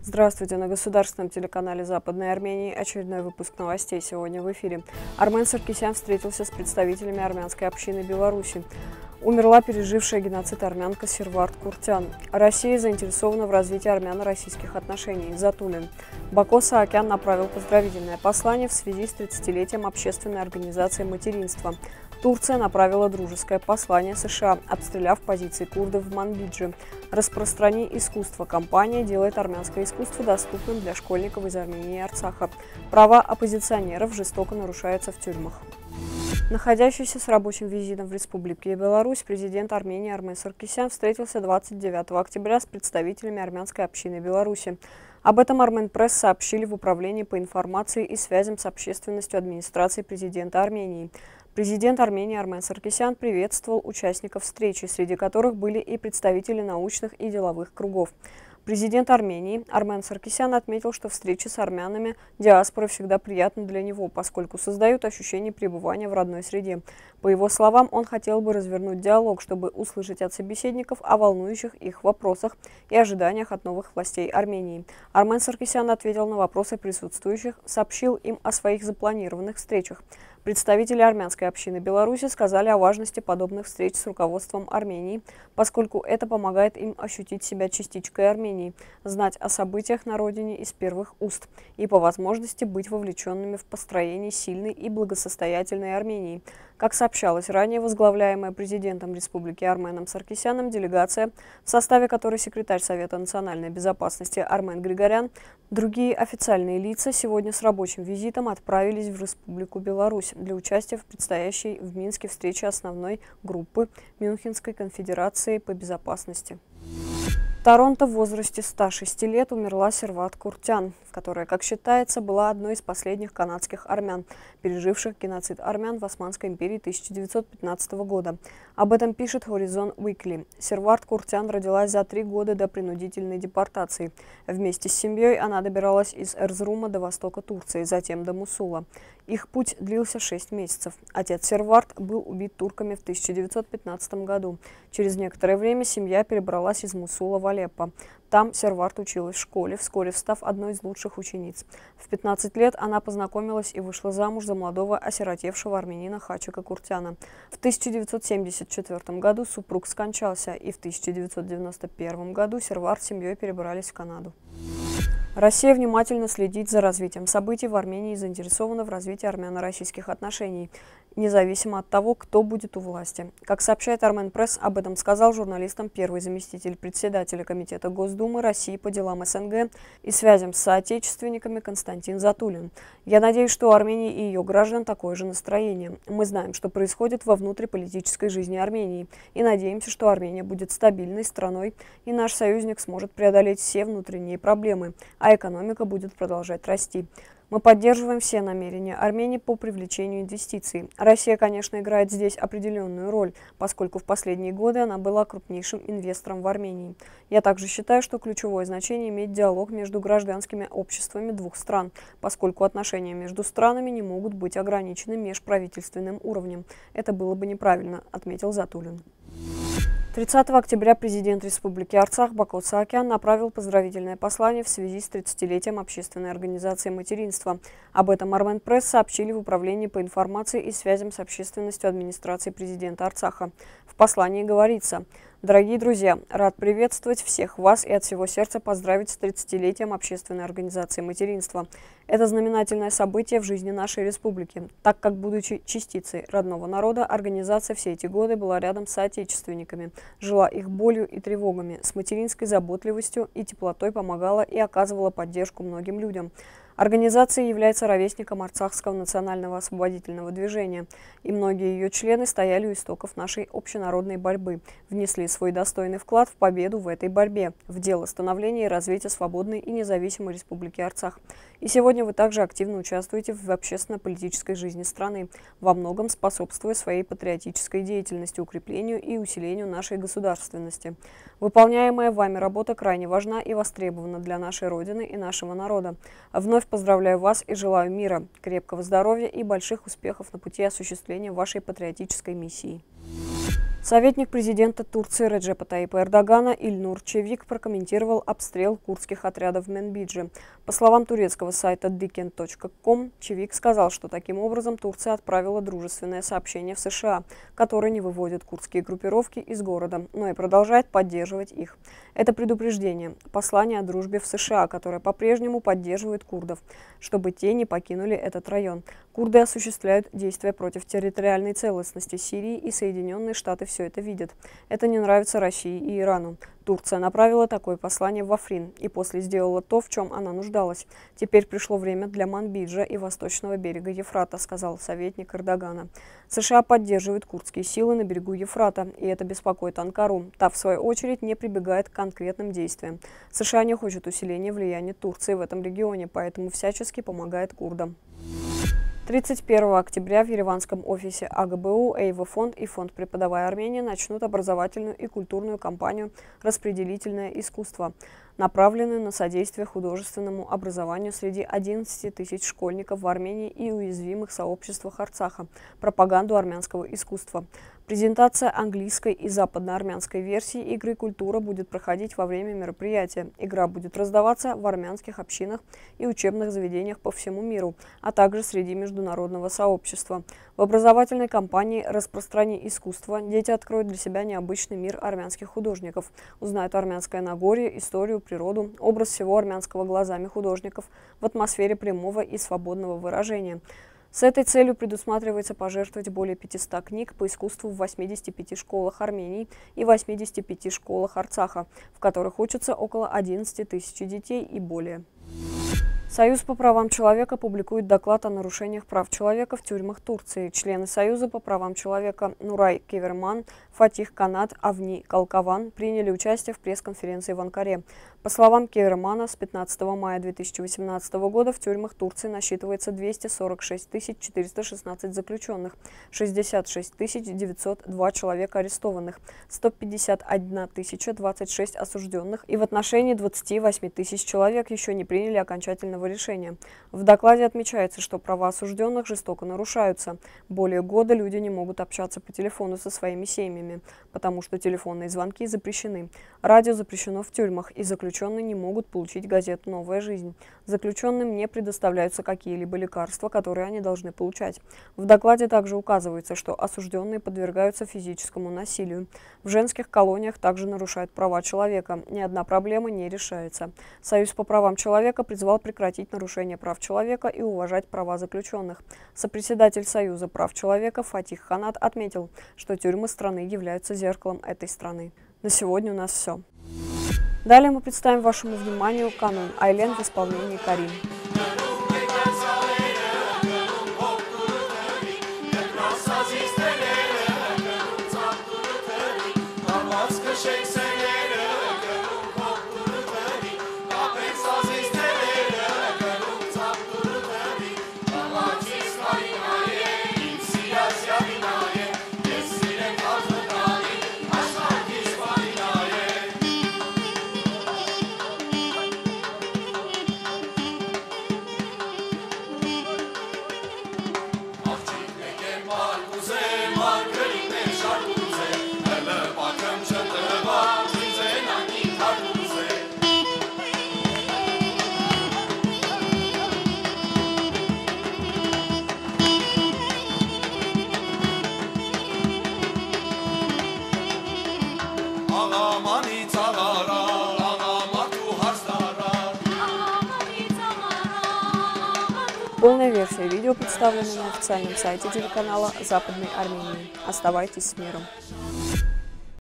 Здравствуйте! На государственном телеканале Западной Армении очередной выпуск новостей сегодня в эфире. Армен Саркисян встретился с представителями армянской общины Беларуси. Умерла пережившая геноцид армянка Сервард Куртян. Россия заинтересована в развитии армяно-российских отношений. Затулин. Бако Саакян направил поздравительное послание в связи с 30-летием общественной организации материнства. Турция направила дружеское послание США, обстреляв позиции курдов в Манбидже. «Распространи искусство». Компания делает армянское искусство доступным для школьников из Армении и Арцаха. Права оппозиционеров жестоко нарушаются в тюрьмах. Находящийся с рабочим визитом в Республике Беларусь, президент Армении Армен Саркисян встретился 29 октября с представителями армянской общины Беларуси. Об этом Армен Пресс сообщили в Управлении по информации и связям с общественностью администрации президента Армении. Президент Армении Армен Саркисян приветствовал участников встречи, среди которых были и представители научных и деловых кругов. Президент Армении Армен Саркисян отметил, что встречи с армянами диаспоры всегда приятны для него, поскольку создают ощущение пребывания в родной среде. По его словам, он хотел бы развернуть диалог, чтобы услышать от собеседников о волнующих их вопросах и ожиданиях от новых властей Армении. Армен Саркисян ответил на вопросы присутствующих, сообщил им о своих запланированных встречах. Представители армянской общины Беларуси сказали о важности подобных встреч с руководством Армении, поскольку это помогает им ощутить себя частичкой Армении, знать о событиях на родине из первых уст и по возможности быть вовлеченными в построение сильной и благосостоятельной Армении. Как сообщалось ранее, возглавляемая президентом Республики Арменом Саркисяном делегация, в составе которой секретарь Совета национальной безопасности Армен Григорян, другие официальные лица сегодня с рабочим визитом отправились в Республику Беларусь для участия в предстоящей в Минске встрече основной группы Мюнхенской конфедерации по безопасности. В Торонто в возрасте 106 лет умерла Сервард Куртян, которая, как считается, была одной из последних канадских армян, переживших геноцид армян в Османской империи 1915 года. Об этом пишет Horizon Weekly. Сервард Куртян родилась за 3 года до принудительной депортации. Вместе с семьей она добиралась из Эрзрума до востока Турции, затем до Мусула. Их путь длился 6 месяцев. Отец Сервард был убит турками в 1915 году. Через некоторое время семья перебралась из Мусула в Алеппо. Там Сервард училась в школе, вскоре став одной из лучших учениц. В 15 лет она познакомилась и вышла замуж за молодого осиротевшего армянина Хачика Куртяна. В 1974 году супруг скончался, и в 1991 году Сервард с семьей перебрались в Канаду. Россия внимательно следит за развитием событий в Армении и заинтересована в развитии армяно-российских отношений, независимо от того, кто будет у власти. Как сообщает Армен Пресс, об этом сказал журналистам первый заместитель председателя Комитета Госдумы России по делам СНГ и связям с соотечественниками Константин Затулин. «Я надеюсь, что у Армении и ее граждан такое же настроение. Мы знаем, что происходит во внутриполитической жизни Армении, и надеемся, что Армения будет стабильной страной, и наш союзник сможет преодолеть все внутренние проблемы, а экономика будет продолжать расти. Мы поддерживаем все намерения Армении по привлечению инвестиций. Россия, конечно, играет здесь определенную роль, поскольку в последние годы она была крупнейшим инвестором в Армении. Я также считаю, что ключевое значение имеет диалог между гражданскими обществами двух стран, поскольку отношения между странами не могут быть ограничены межправительственным уровнем. Это было бы неправильно», — отметил Затулин. 30 октября президент Республики Арцах Бако Саакян направил поздравительное послание в связи с 30-летием общественной организации материнства. Об этом Армен Пресс сообщили в Управлении по информации и связям с общественностью администрации президента Арцаха. В послании говорится: «Дорогие друзья, рад приветствовать всех вас и от всего сердца поздравить с 30-летием общественной организации материнства. Это знаменательное событие в жизни нашей республики, так как, будучи частицей родного народа, организация все эти годы была рядом с соотечественниками, жила их болью и тревогами, с материнской заботливостью и теплотой помогала и оказывала поддержку многим людям. Организация является ровесником Арцахского национального освободительного движения, и многие ее члены стояли у истоков нашей общенародной борьбы, внесли свой достойный вклад в победу в этой борьбе, в дело становления и развития свободной и независимой Республики Арцах. И сегодня вы также активно участвуете в общественно-политической жизни страны, во многом способствуя своей патриотической деятельности, укреплению и усилению нашей государственности. Выполняемая вами работа крайне важна и востребована для нашей Родины и нашего народа. Вновь поздравляю вас и желаю мира, крепкого здоровья и больших успехов на пути осуществления вашей патриотической миссии». Советник президента Турции Реджепа Таипа Эрдогана Ильнур Чевик прокомментировал обстрел курдских отрядов в Менбидже. По словам турецкого сайта diken.com, Чевик сказал, что таким образом Турция отправила дружественное сообщение в США, которое не выводит курдские группировки из города, но и продолжает поддерживать их. Это предупреждение, послание о дружбе в США, которое по-прежнему поддерживает курдов, чтобы те не покинули этот район. Курды осуществляют действия против территориальной целостности Сирии, и Соединенные Штаты все это видят. Это не нравится России и Ирану. Турция направила такое послание в Африн и после сделала то, в чем она нуждалась. Теперь пришло время для Манбиджа и восточного берега Ефрата, сказал советник Эрдогана. США поддерживают курдские силы на берегу Ефрата, и это беспокоит Анкару. Та, в свою очередь, не прибегает к конкретным действиям. США не хочет усиления влияния Турции в этом регионе, поэтому всячески помогает курдам. 31 октября в ереванском офисе АГБУ, Эйва фонд и фонд «Преподавай Армения» начнут образовательную и культурную кампанию «Распределительное искусство», направленную на содействие художественному образованию среди 11 тысяч школьников в Армении и уязвимых сообществах Арцаха, пропаганду армянского искусства. Презентация английской и западноармянской версии игры «Культура» будет проходить во время мероприятия. Игра будет раздаваться в армянских общинах и учебных заведениях по всему миру, а также среди международного сообщества. В образовательной кампании «Распространи искусство» дети откроют для себя необычный мир армянских художников, узнают армянское Нагорье, историю, природу, образ всего армянского глазами художников в атмосфере прямого и свободного выражения. С этой целью предусматривается пожертвовать более 500 книг по искусству в 85 школах Армении и 85 школах Арцаха, в которых учатся около 11 тысяч детей и более. Союз по правам человека публикует доклад о нарушениях прав человека в тюрьмах Турции. Члены Союза по правам человека Нурай Кеверман, Фатих Канат, Авни Калкаван приняли участие в пресс-конференции в Анкаре. По словам Кевермана, с 15 мая 2018 года в тюрьмах Турции насчитывается 246 416 заключенных, 66 902 человека арестованных, 151 026 осужденных, и в отношении 28 тысяч человек еще не приняли окончательного решения. В докладе отмечается, что права осужденных жестоко нарушаются. Более года люди не могут общаться по телефону со своими семьями, потому что телефонные звонки запрещены. Радио запрещено в тюрьмах, и заключенные не могут получить газету «Новая жизнь». Заключенным не предоставляются какие-либо лекарства, которые они должны получать. В докладе также указывается, что осужденные подвергаются физическому насилию. В женских колониях также нарушают права человека. Ни одна проблема не решается. Союз по правам человека призвал прекратить нарушение прав человека и уважать права заключенных. Сопредседатель Союза прав человека Фатих Канат отметил, что тюрьмы страны являются зеркалом этой страны. На сегодня у нас все. Далее мы представим вашему вниманию канун «Айлен» в исполнении Карим. Полная версия видео представлена на официальном сайте телеканала Западной Армении. Оставайтесь с миром.